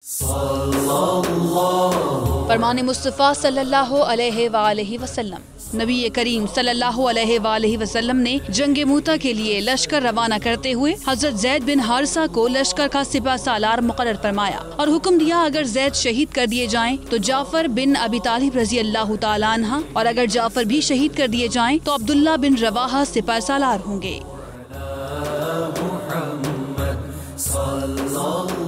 फरमान मुस्तफ़ा सल्लल्लाहु अलैहि वसल्लम। नबी करीम सल्लल्लाहु अलैहि वसल्लम ने जंग मूता के लिए लश्कर रवाना करते हुए हजरत जैद बिन हारिसा को लश्कर का सिपा सालार मुकर्रर फरमाया और हुक्म दिया, अगर जैद शहीद कर दिए जाएं तो जाफर बिन अबी तालिब रज़ी अल्लाह तआला अन्हा, और अगर जाफर भी शहीद कर दिए जाएं तो अब्दुल्ला बिन रवाहा सिपा सालार होंगे।